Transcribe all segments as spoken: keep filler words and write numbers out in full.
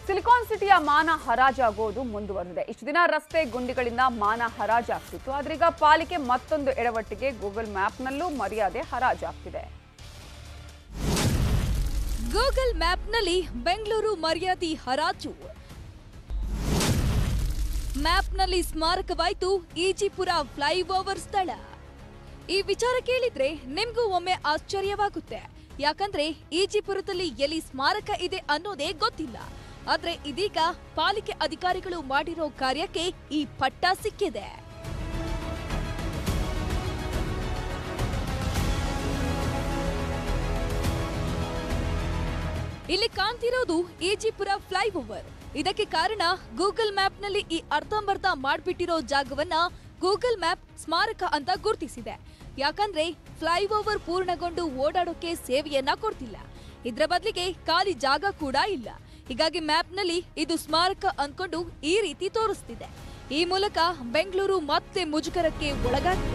Silicon ಸಿಟಿಯ ಮಾನ ಹರಾಜಾಗೋದು ಮುಂದುವರೆದಿದೆ. ಇಷ್ಟು ದಿನ ರಸ್ತೆ ಗುಂಡಿಗಳಿಂದ ಮಾನ ಹರಾಜಾಗ್ತಿತ್ತು. ಆದ್ರೀಗ ಪಾಲಿಕೆ ಮತ್ತೊಂದು ಎಡವಟ್ಟಿಗೆ ಗೂಗಲ್ ಮ್ಯಾಪ್ನಲ್ಲೂ ಮರ್ಯಾದೆ ಹರಾಜಾಗ್ತಿದೆ. ಗೂಗಲ್ ಮ್ಯಾಪ್ನಲ್ಲಿ ಬೆಂಗಳೂರು ಮರ್ಯಾದೆ ಹರಾಜು. ಮ್ಯಾಪ್ನಲ್ಲಿ ಸ್ಮಾರಕವಾಯಿತು ಈಜಿಪುರ ಫ್ಲೈಓವರ್ ಸ್ಥಳ. ಈ ವಿಚಾರ ಕೇಳಿದ್ರೆ ನಿಮ್ಗೂ ಒಮ್ಮೆ ಆಶ್ಚರ್ಯವಾಗುತ್ತೆ. ಯಾಕಂದ್ರೆ ಈಜಿಪುರದಲ್ಲಿ ಎಲ್ಲಿ ಸ್ಮಾರಕ ಇದೆ ಅನ್ನೋದೇ ಗೊತ್ತಿಲ್ಲ. ಆದ್ರೆ ಇದೀಗ ಪಾಲಿಕೆ ಅಧಿಕಾರಿಗಳು ಮಾಡಿರೋ ಕಾರ್ಯಕ್ಕೆ ಈ ಪಟ್ಟ ಸಿಕ್ಕಿದೆ. ಇಲ್ಲಿ ಕಾಣ್ತಿರೋದು ಈಜಿಪುರ ಫ್ಲೈಓವರ್. ಇದಕ್ಕೆ ಕಾರಣ ಗೂಗಲ್ ಮ್ಯಾಪ್ನಲ್ಲಿ ಈ ಅರ್ಧಂಬರ್ಧ ಮಾಡ್ಬಿಟ್ಟಿರೋ ಜಾಗವನ್ನ ಗೂಗಲ್ ಮ್ಯಾಪ್ ಸ್ಮಾರಕ ಅಂತ ಗುರುತಿಸಿದೆ. ಯಾಕಂದ್ರೆ ಫ್ಲೈಓವರ್ ಪೂರ್ಣಗೊಂಡು ಓಡಾಡೋಕೆ ಸೇವೆಯನ್ನ ಕೊಡ್ತಿಲ್ಲ. ಇದರ ಬದಲಿಗೆ ಖಾಲಿ ಜಾಗ ಕೂಡ ಇಲ್ಲ. ಹೀಗಾಗಿ ಮ್ಯಾಪ್ನಲ್ಲಿ ಇದು ಸ್ಮಾರಕ ಅಂದ್ಕೊಂಡು ಈ ರೀತಿ ತೋರಿಸ್ತಿದೆ. ಈ ಮೂಲಕ ಬೆಂಗಳೂರು ಮತ್ತೆ ಮುಜುಗರಕ್ಕೆ ಒಳಗಾಗಿದೆ.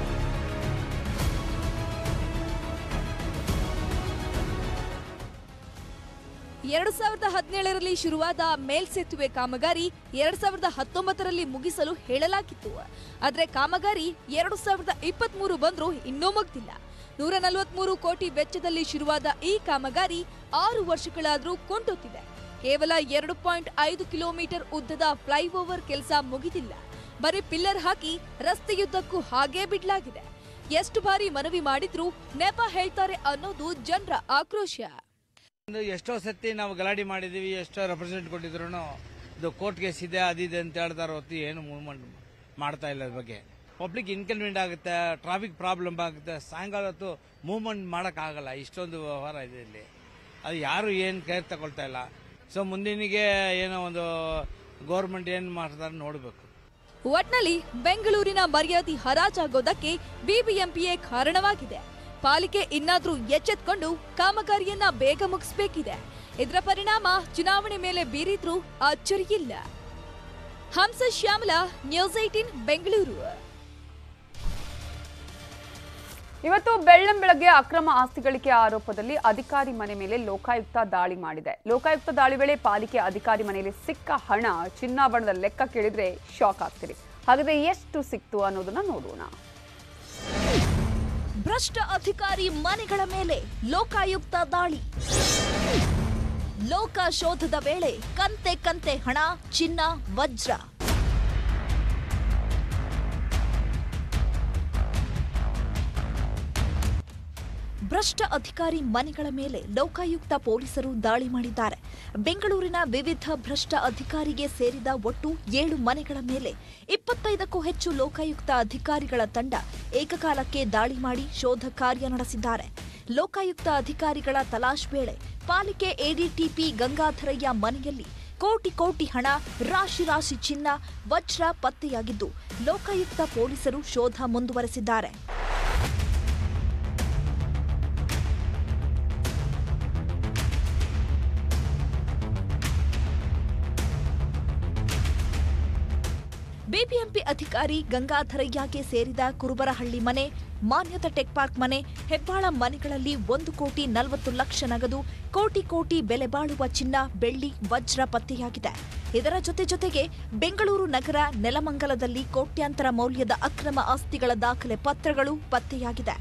ಎರಡು ಸಾವಿರದ ಹದಿನೇಳರಲ್ಲಿ ಶುರುವಾದ ಮೇಲ್ಸೇತುವೆ ಕಾಮಗಾರಿ ಎರಡ್ ಸಾವಿರದ ಹತ್ತೊಂಬತ್ತರಲ್ಲಿ ಮುಗಿಸಲು ಹೇಳಲಾಗಿತ್ತು. ಆದ್ರೆ ಕಾಮಗಾರಿ ಎರಡು ಸಾವಿರದ ಇಪ್ಪತ್ತ್ ಮೂರು ಬಂದ್ರೂ ಇನ್ನೂ ಮುಗ್ದಿಲ್ಲ. ನೂರ ನಲವತ್ಮೂರು ಕೋಟಿ ವೆಚ್ಚದಲ್ಲಿ ಶುರುವಾದ ಈ ಕಾಮಗಾರಿ ಆರು ವರ್ಷಗಳಾದ್ರೂ ಕೊಂಡೊತ್ತಿದೆ. ಕೇವಲ ಎರಡು ಪಾಯಿಂಟ್ ಐದು ಕಿಲೋಮೀಟರ್ ಉದ್ದದ ಫ್ಲೈಓವರ್ ಕೆಲಸ ಮುಗಿದಿಲ್ಲ. ಬರೀ ಪಿಲ್ಲರ್ ಹಾಕಿ ರಸ್ತೆಯುದ್ದಕ್ಕೂ ಹಾಗೇ ಬಿಡಲಾಗಿದೆ. ಎಷ್ಟು ಬಾರಿ ಮನವಿ ಮಾಡಿದ್ರೂ ನೆಪ ಹೇಳ್ತಾರೆ ಅನ್ನೋದು ಜನರ ಆಕ್ರೋಶ. ಎಷ್ಟೋ ಸತಿ ನಾವು ಗಲಾಟೆ ಮಾಡಿದೀವಿ, ಎಷ್ಟೋ ರೆಪ್ರೆಸೆಂಟ್ ಕೊಟ್ಟಿದ್ರು ಇದು ಕೋರ್ಟ್ ಕೇಸ್ ಇದೆ ಅದಿದೆ ಅಂತ ಹೇಳ್ತಾರೆ ಹೊತ್ತು ಏನು ಮೂವ್ಮೆಂಟ್ ಮಾಡ್ತಾ ಇಲ್ಲ. ಅದ್ರ ಬಗ್ಗೆ ಪಬ್ಲಿಕ್ ಇನ್ಕನ್ವೀನಿಯಂಟ್ ಆಗುತ್ತೆ, ಟ್ರಾಫಿಕ್ ಪ್ರಾಬ್ಲಮ್ ಆಗುತ್ತೆ. ಸಾಯಂಕಾಲ ಹೊತ್ತು ಮೂವ್ಮೆಂಟ್ ಮಾಡೋಕ್ಕಾಗಲ್ಲ. ಇಷ್ಟೊಂದು ವ್ಯವಹಾರ ಇದೆ ಇಲ್ಲಿ. ಅದು ಯಾರು ಏನು ಕೇರ್ ತಗೊಳ್ತಾ ಇಲ್ಲ. ಸೊ ಮುಂದಿನಿಗೆ ಏನೋ ಒಂದು ಗೌರ್ಮೆಂಟ್ ಏನ್ ಮಾಡ್ತಾರೆ ನೋಡಬೇಕು. ಒಟ್ನಲ್ಲಿ ಬೆಂಗಳೂರಿನ ಮರ್ಯಾದೆ ಹರಾಜಾಗೋದಕ್ಕೆ ಬಿಬಿಎಂಪಿಯೇ ಕಾರಣವಾಗಿದೆ. ಪಾಲಿಕೆ ಇನ್ನಾದ್ರೂ ಎಚ್ಚೆತ್ಕೊಂಡು ಕಾಮಗಾರಿಯನ್ನ ಬೇಗ ಮುಗಿಸಬೇಕಿದೆ. ಇದರ ಪರಿಣಾಮ ಚುನಾವಣೆ ಮೇಲೆ ಬೀರಿದ್ರೂ ಅಚ್ಚರಿಯಿಲ್ಲ. Hamsa Shyamala, news eighteen Bengaluru. ಇವತ್ತು ಬೆಳ್ಳಂಬೆಳಗ್ಗೆ ಅಕ್ರಮ ಆಸ್ತಿ ಗಳಿಕೆ ಆರೋಪದಲ್ಲಿ ಅಧಿಕಾರಿ ಮನೆ ಮೇಲೆ ಲೋಕಾಯುಕ್ತ ದಾಳಿ ಮಾಡಿದೆ. ಲೋಕಾಯುಕ್ತ ದಾಳಿ ವೇಳೆ ಪಾಲಿಕೆ ಅಧಿಕಾರಿ ಮನೆಯಲ್ಲಿ ಸಿಕ್ಕ ಹಣ ಚಿನ್ನಾಭರಣದ ಲೆಕ್ಕ ಕೇಳಿದ್ರೆ ಶಾಕ್ ಆಗ್ತೀರಿ. ಹಾಗಾದ್ರೆ ಎಷ್ಟು ಸಿಕ್ತು ಅನ್ನೋದನ್ನ ನೋಡೋಣ. ಭ್ರಷ್ಟ ಅಧಿಕಾರಿ ಮನೆಗಳ ಮೇಲೆ ಲೋಕಾಯುಕ್ತ ದಾಳಿ. ಲೋಕ ಶೋಧದ ವೇಳೆ ಕಂತೆ ಕಂತೆ ಹಣ, ಚಿನ್ನ, ವಜ್ರ. ಭ್ರಷ್ಟ ಅಧಿಕಾರಿ ಮನೆಗಳ ಮೇಲೆ ಲೋಕಾಯುಕ್ತ ಪೊಲೀಸರು ದಾಳಿ ಮಾಡಿದ್ದಾರೆ. ಬೆಂಗಳೂರಿನ ವಿವಿಧ ಭ್ರಷ್ಟ ಅಧಿಕಾರಿಗೆ ಸೇರಿದ ಒಟ್ಟು ಏಳು ಮನೆಗಳ ಮೇಲೆ ಇಪ್ಪತ್ತೈದಕ್ಕೂ ಹೆಚ್ಚು ಲೋಕಾಯುಕ್ತ ಅಧಿಕಾರಿಗಳ ತಂಡ ಏಕಕಾಲಕ್ಕೆ ದಾಳಿ ಮಾಡಿ ಶೋಧ ಕಾರ್ಯ ನಡೆಸಿದ್ದಾರೆ. ಲೋಕಾಯುಕ್ತ ಅಧಿಕಾರಿಗಳ ತಲಾಶ್ ವೇಳೆ ಪಾಲಿಕೆ ಎಡಿಟಿಪಿ ಗಂಗಾಧರಯ್ಯ ಮನೆಯಲ್ಲಿ ಕೋಟಿ ಕೋಟಿ ಹಣ, ರಾಶಿ ರಾಶಿ ಚಿನ್ನ, ವಜ್ರ ಪತ್ತೆಯಾಗಿದ್ದು ಲೋಕಾಯುಕ್ತ ಪೊಲೀಸರು ಶೋಧ ಮುಂದುವರೆಸಿದ್ದಾರೆ. ಬಿಬಿಎಂಪಿ ಅಧಿಕಾರಿ ಗಂಗಾಧರಯ್ಯಗೆ ಸೇರಿದ ಕುರುಬರಹಳ್ಳಿ ಮನೆ, ಮಾನ್ಯತಾ ಟೆಕ್ ಪಾರ್ಕ್ ಮನೆ, ಹೆಬ್ಬಾಳ ಮನೆಗಳಲ್ಲಿ ಒಂದು ಕೋಟಿ ನಲವತ್ತು ಲಕ್ಷ ನಗದು, ಕೋಟಿ ಕೋಟಿ ಬೆಲೆ ಬಾಳುವ ಚಿನ್ನ, ಬೆಳ್ಳಿ, ವಜ್ರ ಪತ್ತೆಯಾಗಿದೆ. ಇದರ ಜೊತೆ ಜೊತೆಗೆ ಬೆಂಗಳೂರು ನಗರ ನೆಲಮಂಗಲದಲ್ಲಿ ಕೋಟ್ಯಾಂತರ ಮೌಲ್ಯದ ಅಕ್ರಮ ಆಸ್ತಿಗಳ ದಾಖಲೆ ಪತ್ರಗಳು ಪತ್ತೆಯಾಗಿದೆ.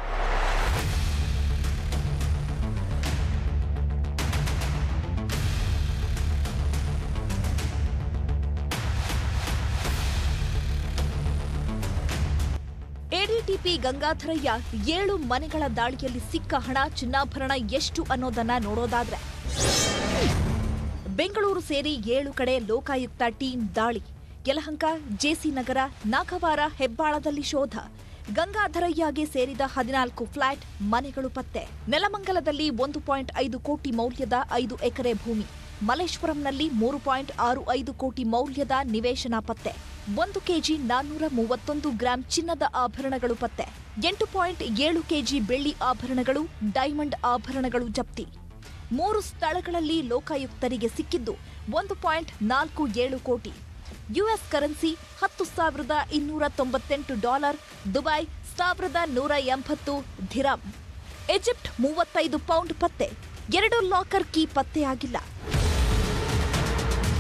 ಎಡಿಟಿಪಿ ಗಂಗಾಧರಯ್ಯ ಏಳು ಮನೆಗಳ ದಾಳಿಯಲ್ಲಿ ಸಿಕ್ಕ ಹಣ, ಚಿನ್ನಾಭರಣ ಎಷ್ಟು ಅನ್ನೋದನ್ನ ನೋಡೋದಾದ್ರೆ ಬೆಂಗಳೂರು ಸೇರಿ ಏಳು ಕಡೆ ಲೋಕಾಯುಕ್ತ ಟೀಂ ದಾಳಿ. ಯಲಹಂಕ, ಜೆಸಿ ನಗರ, ನಾಗವಾರ, ಹೆಬ್ಬಾಳದಲ್ಲಿ ಶೋಧ. ಗಂಗಾಧರಯ್ಯಗೆ ಸೇರಿದ ಹದಿನಾಲ್ಕು ಫ್ಲಾಟ್ ಮನೆಗಳು ಪತ್ತೆ. ನೆಲಮಂಗಲದಲ್ಲಿ ಒಂದು ಪಾಯಿಂಟ್ ಐದು ಕೋಟಿ ಮೌಲ್ಯದ ಐದು ಎಕರೆ ಭೂಮಿ. ಮಲ್ಲೇಶ್ವರಂನಲ್ಲಿ ಮೂರು ಪಾಯಿಂಟ್ ಆರು ಐದು ಕೋಟಿ ಮೌಲ್ಯದ ನಿವೇಶನ ಪತ್ತೆ. ಒಂದು ಕೆಜಿ ನಾನ್ನೂರ ಮೂವತ್ತೊಂದು ಗ್ರಾಂ ಚಿನ್ನದ ಆಭರಣಗಳು ಪತ್ತೆ. ಎಂಟು ಪಾಯಿಂಟ್ ಏಳು ಕೆಜಿ ಬೆಳ್ಳಿ ಆಭರಣಗಳು, ಡೈಮಂಡ್ ಆಭರಣಗಳು ಜಪ್ತಿ. ಮೂರು ಸ್ಥಳಗಳಲ್ಲಿ ಲೋಕಾಯುಕ್ತರಿಗೆ ಸಿಕ್ಕಿದ್ದು ಒಂದು ಪಾಯಿಂಟ್ ನಾಲ್ಕು ಏಳು ಕೋಟಿ. ಯುಎಸ್ ಕರೆನ್ಸಿ ಹತ್ತು ಸಾವಿರದ ಇನ್ನೂರ ತೊಂಬತ್ತೆಂಟು ಡಾಲರ್, ದುಬೈ ಸಾವಿರದ ನೂರ ಎಂಬತ್ತು ಧಿರಾಮ್. ಈಜಿಪ್ಟ್ ಮೂವತ್ತೈದು ಪೌಂಡ್ ಪತ್ತೆ. ಎರಡು ಲಾಕರ್ ಕೀ ಪತ್ತೆಯಾಗಿಲ್ಲ.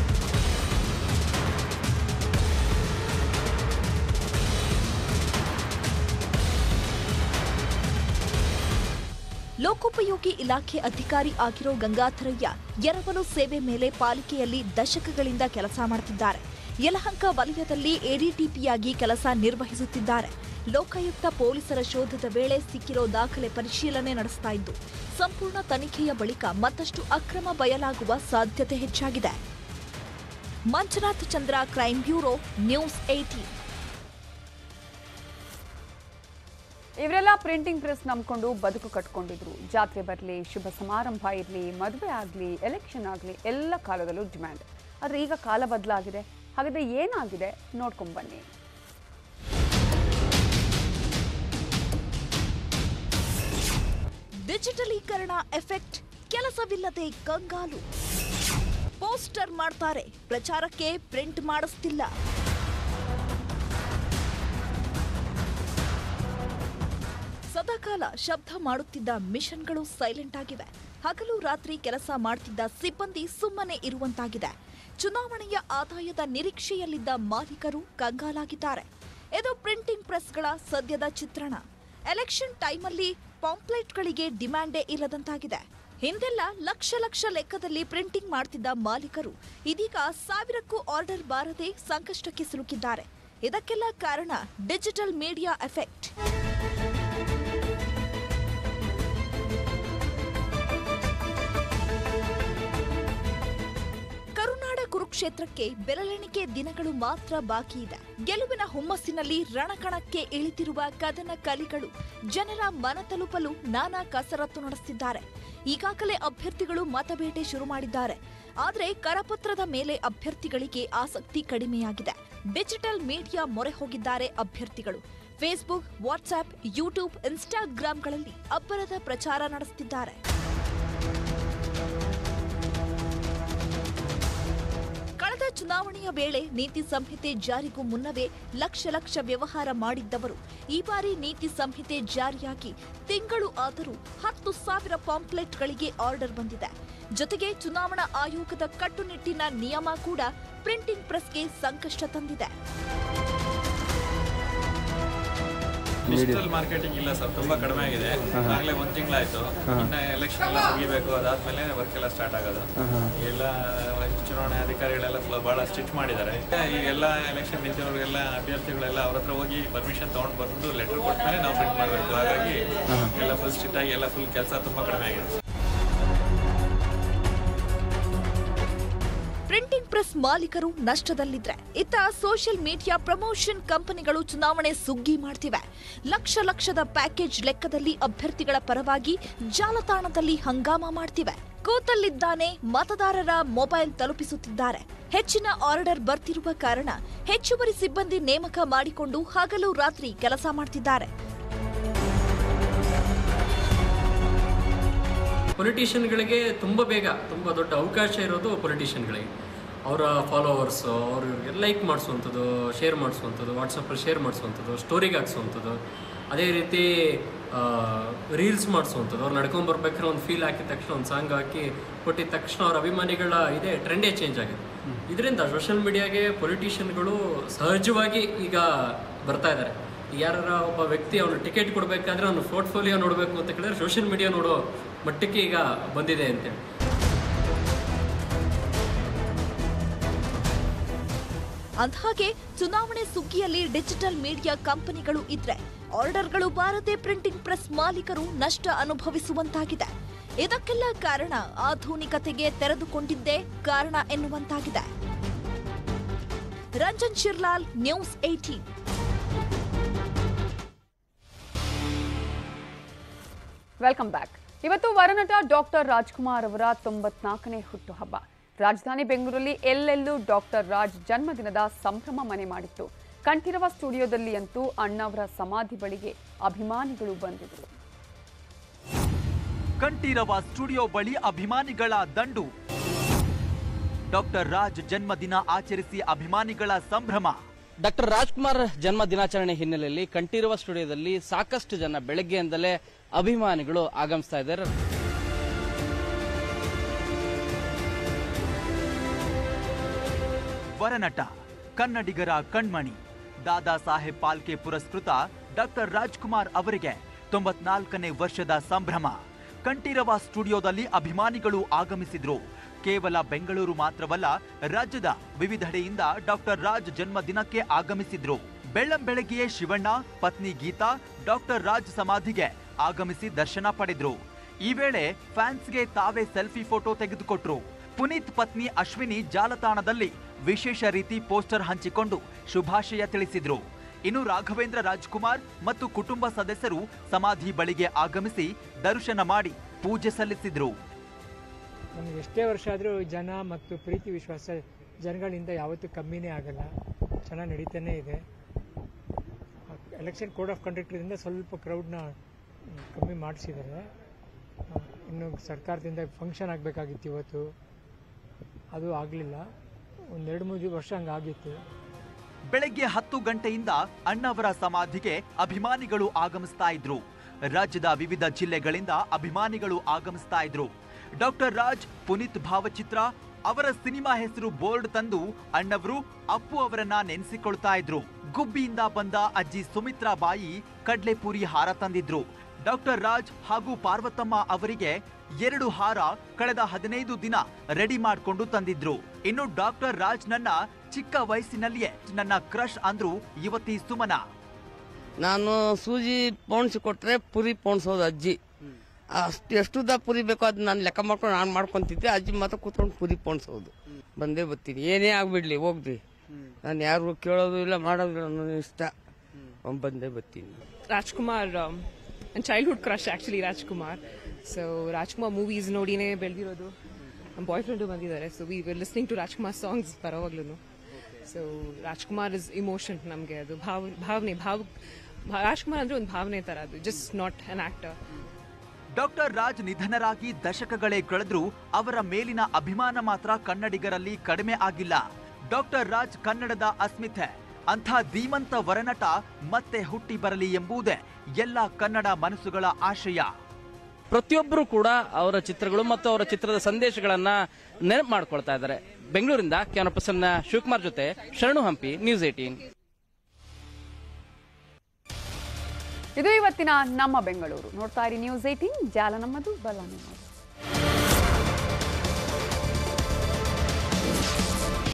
ಲೋಕೋಪಯೋಗಿ ಇಲಾಖೆ ಅಧಿಕಾರಿ ಆಗಿರೋ ಗಂಗಾಧರಯ್ಯ ಎರವಲು ಸೇವೆ ಮೇಲೆ ಪಾಲಿಕೆಯಲ್ಲಿ ದಶಕಗಳಿಂದ ಕೆಲಸ ಮಾಡುತ್ತಿದ್ದಾರೆ. ಯಲಹಂಕ ವಲಯದಲ್ಲಿ ಎಡಿಟಿಪಿಯಾಗಿ ಕೆಲಸ ನಿರ್ವಹಿಸುತ್ತಿದ್ದಾರೆ. ಲೋಕಾಯುಕ್ತ ಪೊಲೀಸರ ಶೋಧದ ವೇಳೆ ಸಿಕ್ಕಿರೋ ದಾಖಲೆ ಪರಿಶೀಲನೆ ನಡೆಸ್ತಾ ಇದ್ದು, ಸಂಪೂರ್ಣ ತನಿಖೆಯ ಬಳಿಕ ಮತ್ತಷ್ಟು ಅಕ್ರಮ ಬಯಲಾಗುವ ಸಾಧ್ಯತೆ ಹೆಚ್ಚಾಗಿದೆ. Manjunath Chandra, crime bureau, news eighteen. ಇವರೆಲ್ಲ ಪ್ರಿಂಟಿಂಗ್ ಪ್ರೆಸ್ ನಂಬ್ಕೊಂಡು ಬದುಕು ಕಟ್ಕೊಂಡಿದ್ರು. ಜಾತ್ರೆ ಬರಲಿ, ಶುಭ ಸಮಾರಂಭ ಇರಲಿ, ಮದುವೆ ಆಗಲಿ, ಎಲೆಕ್ಷನ್ ಆಗಲಿ, ಎಲ್ಲ ಕಾಲದಲ್ಲೂ ಡಿಮ್ಯಾಂಡ್. ಆದರೆ ಈಗ ಕಾಲ ಬದಲಾಗಿದೆ. ಹಾಗಾದ್ರೆ ಏನಾಗಿದೆ ನೋಡ್ಕೊಂಡ್ ಬನ್ನಿ. ಡಿಜಿಟಲೀಕರಣ ಎಫೆಕ್ಟ್, ಕೆಲಸವಿಲ್ಲದೆ ಕಂಗಾಲು. ಪೋಸ್ಟರ್ ಮಾಡ್ತಾರೆ, ಪ್ರಚಾರಕ್ಕೆ ಪ್ರಿಂಟ್ ಮಾಡಿಸ್ತಿಲ್ಲ. ಸದಾಕಾಲ ಶಬ್ದ ಮಾಡುತ್ತಿದ್ದ ಮಿಷನ್ಗಳು ಸೈಲೆಂಟ್ ಆಗಿವೆ. ಹಗಲು ರಾತ್ರಿ ಕೆಲಸ ಮಾಡುತ್ತಿದ್ದ ಸಿಬ್ಬಂದಿ ಸುಮ್ಮನೆ ಇರುವಂತಾಗಿದೆ. ಚುನಾವಣೆಯ ಆದಾಯದ ನಿರೀಕ್ಷೆಯಲ್ಲಿದ್ದ ಮಾಲೀಕರು ಕಂಗಾಲಾಗಿದ್ದಾರೆ. ಇದು ಪ್ರಿಂಟಿಂಗ್ ಪ್ರೆಸ್ಗಳ ಸದ್ಯದ ಚಿತ್ರಣ. ಎಲೆಕ್ಷನ್ ಟೈಮಲ್ಲಿ ಪಾಂಪ್ಲೆಟ್ಗಳಿಗೆ ಡಿಮ್ಯಾಂಡೇ ಇಲ್ಲದಂತಾಗಿದೆ. ಹಿಂದೆಲ್ಲ ಲಕ್ಷ ಲಕ್ಷ ಲೆಕ್ಕದಲ್ಲಿ ಪ್ರಿಂಟಿಂಗ್ ಮಾಡ್ತಿದ್ದ ಮಾಲೀಕರು ಇದೀಗ ಸಾವಿರಕ್ಕೂ ಆರ್ಡರ್ ಬಾರದೆ ಸಂಕಷ್ಟಕ್ಕೆ ಸಿಲುಕಿದ್ದಾರೆ. ಇದಕ್ಕೆಲ್ಲ ಕಾರಣ ಡಿಜಿಟಲ್ ಮೀಡಿಯಾ ಎಫೆಕ್ಟ್. ಕುರುಕ್ಷೇತ್ರಕ್ಕೆ ಬೆರಳೆಣಿಕೆ ದಿನಗಳು ಮಾತ್ರ ಬಾಕಿ ಇದೆ. ಗೆಲುವಿನ ಹುಮ್ಮಸ್ಸಿನಲ್ಲಿ ರಣಕಣಕ್ಕೆ ಇಳಿತಿರುವ ಕದನ ಕಲಿಗಳು ಜನರ ಮನ ತಲುಪಲು ನಾನಾ ಕಸರತ್ತು ನಡೆಸುತ್ತಿದ್ದಾರೆ. ಈಗಾಗಲೇ ಅಭ್ಯರ್ಥಿಗಳು ಮತಬೇಟೆ ಶುರು ಮಾಡಿದ್ದಾರೆ. ಆದರೆ ಕರಪತ್ರದ ಮೇಲೆ ಅಭ್ಯರ್ಥಿಗಳಿಗೆ ಆಸಕ್ತಿ ಕಡಿಮೆಯಾಗಿದೆ. ಡಿಜಿಟಲ್ ಮೀಡಿಯಾ ಮೊರೆ ಹೋಗಿದ್ದಾರೆ ಅಭ್ಯರ್ಥಿಗಳು. ಫೇಸ್ಬುಕ್, ವಾಟ್ಸ್ಆಪ್, ಯೂಟ್ಯೂಬ್, ಇನ್ಸ್ಟಾಗ್ರಾಂಗಳಲ್ಲಿ ಅಬ್ಬರದ ಪ್ರಚಾರ ನಡೆಸುತ್ತಿದ್ದಾರೆ. ಕಳೆದ ಚುನಾವಣೆಯ ವೇಳೆ ನೀತಿ ಸಂಹಿತೆ ಜಾರಿಗೂ ಮುನ್ನವೇ ಲಕ್ಷ ಲಕ್ಷ ವ್ಯವಹಾರ ಮಾಡಿದ್ದವರು ಈ ಬಾರಿ ನೀತಿ ಸಂಹಿತೆ ಜಾರಿಯಾಗಿ ತಿಂಗಳು ಆದರೂ ಹತ್ತು ಸಾವಿರ ಪಾಂಪ್ಲೆಟ್ಗಳಿಗೆ ಆರ್ಡರ್ ಬಂದಿದೆ. ಜೊತೆಗೆ ಚುನಾವಣಾ ಆಯೋಗದ ಕಟ್ಟುನಿಟ್ಟಿನ ನಿಯಮ ಕೂಡ ಪ್ರಿಂಟಿಂಗ್ ಪ್ರೆಸ್ಗೆ ಸಂಕಷ್ಟ ತಂದಿದೆ. ಡಿಜಿಟಲ್ ಮಾರ್ಕೆಟಿಂಗ್ ಇಲ್ಲ ಸರ್, ತುಂಬಾ ಕಡಿಮೆ ಆಗಿದೆ. ಆಗಲೇ ಒಂದ್ ತಿಂಗಳಾಯ್ತು. ಇನ್ನ ಎಲೆಕ್ಷನ್ ಎಲ್ಲ ಮುಗಿಬೇಕು, ಅದಾದ್ಮೇಲೆ ವರ್ಕ್ ಎಲ್ಲ ಸ್ಟಾರ್ಟ್ ಆಗೋದು. ಎಲ್ಲ ಚುನಾವಣೆ ಅಧಿಕಾರಿಗಳೆಲ್ಲ ಬಹಳ ಸ್ಟ್ರಿಕ್ಟ್ ಮಾಡಿದ್ದಾರೆ. ಈಗೆಲ್ಲ ಎಲೆಕ್ಷನ್ ನಿಂತಿರೋರಿಗೆಲ್ಲ ಅಭ್ಯರ್ಥಿಗಳೆಲ್ಲ ಅವ್ರ ಹತ್ರ ಹೋಗಿ ಪರ್ಮಿಷನ್ ತಗೊಂಡು ಬಂದು ಲೆಟರ್ ಕೊಟ್ಮೇಲೆ ನಾವು ಪ್ರಿಂಟ್ ಮಾಡಬೇಕು. ಹಾಗಾಗಿ ಎಲ್ಲ ಫುಲ್ ಸ್ಟ್ರಿಕ್ಟ್ ಆಗಿ ಎಲ್ಲ ಫುಲ್ ಕೆಲಸ ತುಂಬಾ ಕಡಿಮೆ ಆಗಿದೆ. ಪ್ರಿಂಟಿಂಗ್ ಪ್ರೆಸ್ ಮಾಲೀಕರು ನಷ್ಟದಲ್ಲಿದ್ರೆ, ಇತ್ತ ಸೋಷಿಯಲ್ ಮೀಡಿಯಾ ಪ್ರಮೋಷನ್ ಕಂಪನಿಗಳು ಚುನಾವಣೆ ಸುಗ್ಗಿ ಮಾಡ್ತಿವೆ. ಲಕ್ಷ ಲಕ್ಷದ ಪ್ಯಾಕೇಜ್ ಲೆಕ್ಕದಲ್ಲಿ ಅಭ್ಯರ್ಥಿಗಳ ಪರವಾಗಿ ಜಾಲತಾಣದಲ್ಲಿ ಹಂಗಾಮ ಮಾಡ್ತಿವೆ. ಕೂತಲ್ಲಿದ್ದಾನೆ ಮತದಾರರ ಮೊಬೈಲ್ ತಲುಪಿಸುತ್ತಿದ್ದಾರೆ. ಹೆಚ್ಚಿನ ಆರ್ಡರ್ ಬರ್ತಿರುವ ಕಾರಣ ಹೆಚ್ಚುವರಿ ಸಿಬ್ಬಂದಿ ನೇಮಕ ಮಾಡಿಕೊಂಡು ಹಗಲು ರಾತ್ರಿ ಕೆಲಸ ಮಾಡ್ತಿದ್ದಾರೆ. ಪೊಲಿಟಿಷಿಯನ್ಗಳಿಗೆ ತುಂಬ ಬೇಗ ತುಂಬ ದೊಡ್ಡ ಅವಕಾಶ ಇರೋದು ಪೊಲಿಟಿಷಿಯನ್ಗಳಿಗೆ. ಅವರ ಫಾಲೋವರ್ಸು ಅವರು ಇವ್ರಿಗೆ ಲೈಕ್ ಮಾಡಿಸುವಂಥದ್ದು, ಶೇರ್ ಮಾಡಿಸುವಂಥದ್ದು, ವಾಟ್ಸಪ್ಪಲ್ಲಿ ಶೇರ್ ಮಾಡಿಸುವಂಥದ್ದು, ಸ್ಟೋರಿಗೆ ಹಾಕ್ಸುವಂಥದ್ದು, ಅದೇ ರೀತಿ ರೀಲ್ಸ್ ಮಾಡಿಸುವಂಥದ್ದು. ಅವ್ರು ನಡ್ಕೊಂಡು ಬರ್ಬೇಕಾದ್ರೆ ಒಂದು ಫೀಲ್ ಹಾಕಿದ ತಕ್ಷಣ ಒಂದು ಸಾಂಗ್ ಹಾಕಿ ಕೊಟ್ಟಿದ ತಕ್ಷಣ ಅವ್ರ ಅಭಿಮಾನಿಗಳ ಇದೆ ಟ್ರೆಂಡೇ ಚೇಂಜ್ ಆಗಿದೆ. ಇದರಿಂದ ಸೋಷಿಯಲ್ ಮೀಡಿಯಾಗೆ ಪೊಲಿಟಿಷಿಯನ್ಗಳು ಸಹಜವಾಗಿ ಈಗ ಬರ್ತಾ ಇದ್ದಾರೆ. ಯಾರ ಒಬ್ಬ ವ್ಯಕ್ತಿ ಅವನು ಟಿಕೆಟ್ ಕೊಡಬೇಕಾದ್ರೆ ಅವನು ಪೋರ್ಟ್ಫೋಲಿಯೋ ನೋಡಬೇಕು ಅಂತ ಕೇಳಿದ್ರೆ ಸೋಷಿಯಲ್ ಮೀಡಿಯಾ ನೋಡೋ ಮಟ್ಟಕ್ಕೆ ಈಗ ಬಂದಿದೆ ಅಂತೇಳಿ. ಅಂದಹಾಗೆ ಚುನಾವಣೆ ಸುಗ್ಗಿಯಲ್ಲಿ ಡಿಜಿಟಲ್ ಮೀಡಿಯಾ ಕಂಪನಿಗಳು ಇದ್ರೆ ಆರ್ಡರ್ಗಳು ಬಾರದೆ ಪ್ರಿಂಟಿಂಗ್ ಪ್ರೆಸ್ ಮಾಲೀಕರು ನಷ್ಟ ಅನುಭವಿಸುವಂತಾಗಿದೆ. ಇದಕ್ಕೆಲ್ಲ ಕಾರಣ ಆಧುನಿಕತೆಗೆ ತೆರೆದುಕೊಂಡಿದ್ದೇ ಕಾರಣ ಎನ್ನುವಂತಾಗಿದೆ. Ranjan Shirlal, news eighteen. Welcome back. ಇವತ್ತು ವರನಟ ಡಾಕ್ಟರ್ ರಾಜ್ಕುಮಾರ್ ಅವರ ತೊಂಬತ್ನಾಲ್ಕನೇ ಹುಟ್ಟುಹಬ್ಬ. ರಾಜಧಾನಿ ಬೆಂಗಳೂರಲ್ಲಿ ಎಲ್ಲೆಲ್ಲೂ ಡಾಕ್ಟರ್ ರಾಜ್ ಜನ್ಮದಿನದ ಸಂಭ್ರಮ ಮನೆ ಮಾಡಿತ್ತು. ಕಂಠೀರವ ಸ್ಟುಡಿಯೋದಲ್ಲಿ ಅಂತೂ ಅಣ್ಣವರ ಸಮಾಧಿ ಬಳಿಗೆ ಅಭಿಮಾನಿಗಳು ಬಂದಿದ್ದರು. ಕಂಠೀರವ ಸ್ಟುಡಿಯೋ ಬಳಿ ಅಭಿಮಾನಿಗಳ ದಂಡು. ಡಾಕ್ಟರ್ ರಾಜ್ ಜನ್ಮದಿನ ಆಚರಿಸಿ ಅಭಿಮಾನಿಗಳ ಸಂಭ್ರಮ. ಡಾಕ್ಟರ್ ರಾಜ್ಕುಮಾರ್ ಜನ್ಮ ದಿನಾಚರಣೆ ಹಿನ್ನೆಲೆಯಲ್ಲಿ ಕಂಠೀರವ ಸ್ಟುಡಿಯೋದಲ್ಲಿ ಸಾಕಷ್ಟು ಜನ ಬೆಳಗ್ಗೆಯಿಂದಲೇ ಅಭಿಮಾನಿಗಳು ಆಗಮಿಸ್ತಾ ಇದ್ದಾರೆ. ವರನಟ, ಕನ್ನಡಿಗರ ಕಣ್ಮಣಿ, ದಾದಾ ಸಾಹೇಬ್ ಪಾಲ್ಕೆ ಪುರಸ್ಕೃತ ಡಾಕ್ಟರ್ ರಾಜ್ಕುಮಾರ್ ಅವರಿಗೆ ತೊಂಬತ್ನಾಲ್ಕನೇ ವರ್ಷದ ಸಂಭ್ರಮ. ಕಂಠೀರವ ಸ್ಟುಡಿಯೋದಲ್ಲಿ ಅಭಿಮಾನಿಗಳು ಆಗಮಿಸಿದ್ರು. ಕೇವಲ ಬೆಂಗಳೂರು ಮಾತ್ರವಲ್ಲ, ರಾಜ್ಯದ ವಿವಿಧೆಡೆಯಿಂದ ಡಾಕ್ಟರ್ ರಾಜ್ ಜನ್ಮದಿನಕ್ಕೆ ಆಗಮಿಸಿದ್ರು. ಬೆಳ್ಳಂಬೆಳಗ್ಗೆಯೇ ಶಿವಣ್ಣ, ಪತ್ನಿ ಗೀತಾ ಡಾಕ್ಟರ್ ರಾಜ್ ಸಮಾಧಿಗೆ ಆಗಮಿಸಿ ದರ್ಶನ ಪಡೆದ್ರು. ಈ ವೇಳೆ ಫ್ಯಾನ್ಸ್ಗೆ ತಾವೇ ಸೆಲ್ಫಿ ಫೋಟೋ ತೆಗೆದುಕೊಟ್ರು. ಪುನೀತ್ ಪತ್ನಿ ಅಶ್ವಿನಿ ಜಾಲತಾಣದಲ್ಲಿ ವಿಶೇಷ ರೀತಿ ಪೋಸ್ಟರ್ ಹಂಚಿಕೊಂಡು ಶುಭಾಶಯ ತಿಳಿಸಿದ್ರು. ಇನ್ನು ರಾಘವೇಂದ್ರ ರಾಜ್ಕುಮಾರ್ ಮತ್ತು ಕುಟುಂಬ ಸದಸ್ಯರು ಸಮಾಧಿ ಬಳಿಗೆ ಆಗಮಿಸಿ ದರ್ಶನ ಮಾಡಿ ಪೂಜೆ ಸಲ್ಲಿಸಿದ್ರು. ನಮಗೆ ಎಷ್ಟೇ ವರ್ಷ ಆದರೂ ಜನ ಮತ್ತು ಪ್ರೀತಿ ವಿಶ್ವಾಸ ಜನಗಳಿಂದ ಯಾವತ್ತೂ ಕಮ್ಮಿನೇ ಆಗಲ್ಲ, ಚೆನ್ನಾಗಿ ನಡೀತಾನೇ ಇದೆ. ಎಲೆಕ್ಷನ್ ಕೋಡ್ ಆಫ್ ಕಂಡಕ್ಟ್ರಿಂದ ಸ್ವಲ್ಪ ಕ್ರೌಡ್ನ ಕಮ್ಮಿ ಮಾಡಿಸಿದ್ದಾರೆ. ಇನ್ನು ಸರ್ಕಾರದಿಂದ ಫಂಕ್ಷನ್ ಆಗಬೇಕಾಗಿತ್ತು ಇವತ್ತು, ಅದು ಆಗಲಿಲ್ಲ. ಒಂದೆರಡು ಮೂರು ವರ್ಷ ಹಂಗಾಗಿತ್ತು. ಬೆಳಗ್ಗೆ ಹತ್ತು ಗಂಟೆಯಿಂದ ಅಣ್ಣವರ ಸಮಾಧಿಗೆ ಅಭಿಮಾನಿಗಳು ಆಗಮಿಸ್ತಾ ಇದ್ರು. ರಾಜ್ಯದ ವಿವಿಧ ಜಿಲ್ಲೆಗಳಿಂದ ಅಭಿಮಾನಿಗಳು ಆಗಮಿಸ್ತಾ ಇದ್ರು. ಡಾಕ್ಟರ್ ರಾಜ್, ಪುನೀತ್ ಭಾವಚಿತ್ರ, ಅವರ ಸಿನಿಮಾ ಹೆಸರು ಬೋರ್ಡ್ ತಂದು ಅಣ್ಣವರು ಅಪ್ಪು ಅವರನ್ನ ನೆನೆಸಿಕೊಳ್ತಾ ಇದ್ರು. ಗುಬ್ಬಿಯಿಂದ ಬಂದ ಅಜ್ಜಿ ಸುಮಿತ್ರಾ ಬಾಯಿ ಕಡ್ಲೆಪುರಿ ಹಾರ ತಂದಿದ್ರು. ಡಾಕ್ಟರ್ ರಾಜ್ ಹಾಗೂ ಪಾರ್ವತಮ್ಮ ಅವರಿಗೆ ಎರಡು ಹಾರ ಕಳೆದ ಹದಿನೈದು ದಿನ ರೆಡಿ ಮಾಡಿಕೊಂಡು ತಂದಿದ್ರು. ಇನ್ನು ಡಾಕ್ಟರ್ ರಾಜ್ ನನ್ನ ಚಿಕ್ಕ ವಯಸ್ಸಿನಲ್ಲಿಯೇ ನನ್ನ ಕ್ರಶ್ ಅಂದ್ರು ಯುವತಿ ಸುಮನ. ನಾನು ಸೂಜಿ ಪೌಣ್ಸಿ ಕೊಟ್ರೆ ಪುರಿ ಪೌಣ್ಸೋದು ಅಜ್ಜಿ. ಅಷ್ಟು ಎಷ್ಟುದ ಪುರಿ ಬೇಕೋ ಅದು ನಾನು ಲೆಕ್ಕ ಮಾಡ್ಕೊಂಡು ನಾನು ಮಾಡ್ಕೊಂತಿದ್ದೆ. ಅಜ್ಜಿ ಮಾತ್ರ ಕೂತ್ಕೊಂಡು ಪುರಿ ಪೌಣ್ಸೋದು. ಬಂದೇ ಬರ್ತೀನಿ, ಏನೇ ಆಗ್ಬಿಡ್ಲಿ ಹೋಗ್ರಿ, ನಾನು ಯಾರು ಕೇಳೋದು ಇಲ್ಲ ಮಾಡೋದು ಇಲ್ಲ, ನನ್ನ ಇಷ್ಟ, ಬಂದೇ ಬರ್ತೀನಿ. ರಾಜ್ಕುಮಾರ್ ನನ್ನ childhood crush actually Rajkumar. So Rajkumar movies ನೋಡಿನೇ ಬೆಳೆದಿರೋದು. ನಮ್ಮ ಬಾಯ್ ಫ್ರೆಂಡು ಬಂದಿದ್ದಾರೆ. So we were listening to Rajkumar songs ಬರೋವಾಗ್ಲೂ. ಸೊ ರಾಜ್ಕುಮಾರ್ ಇಸ್ ಇಮೋಷನ್, ನಮಗೆ ಅದು ಭಾವ ಭಾವನೆ ಭಾವ ರಾಜ್ಕುಮಾರ್ ಅಂದರೆ ಒಂದು ಭಾವನೆ ಥರ, ಅದು just not an actor. Doctor Raj ನಿಧನರಾಗಿ ದಶಕಗಳೇ ಕಳೆದ್ರೂ ಅವರ ಮೇಲಿನ ಅಭಿಮಾನ ಮಾತ್ರ ಕನ್ನಡಿಗರಲ್ಲಿ ಕಡಿಮೆ ಆಗಿಲ್ಲ. ಡಾಕ್ಟರ್ ರಾಜ್ ಕನ್ನಡದ ಅಸ್ಮಿತೆ, ಅಂಥ ಧೀಮಂತ ವರನಟ ಮತ್ತೆ ಹುಟ್ಟಿ ಬರಲಿ ಎಂಬುದೇ ಎಲ್ಲ ಕನ್ನಡ ಮನಸ್ಸುಗಳ ಆಶಯ. ಪ್ರತಿಯೊಬ್ಬರು ಕೂಡ ಅವರ ಚಿತ್ರಗಳು ಮತ್ತು ಅವರ ಚಿತ್ರದ ಸಂದೇಶಗಳನ್ನ ನೆನಪು ಮಾಡ್ಕೊಳ್ತಾ ಇದ್ದಾರೆ. ಬೆಂಗಳೂರಿಂದ ಕ್ಯಾಮರಾ ಪರ್ಸನ್ ಶಿವಕುಮಾರ್ ಜೊತೆ ಶರಣು ಹಂಪಿ, ನ್ಯೂಸ್ ಏಟೀನ್. ಇದು ಇವತ್ತಿನ ನಮ್ಮ ಬೆಂಗಳೂರು. ನೋಡ್ತಾ ಇರಿ ನ್ಯೂಸ್ ಏಟೀನ್, ಜಾಲ ನಮ್ಮದು, ಬಲ ನಿಮ್ಮದು.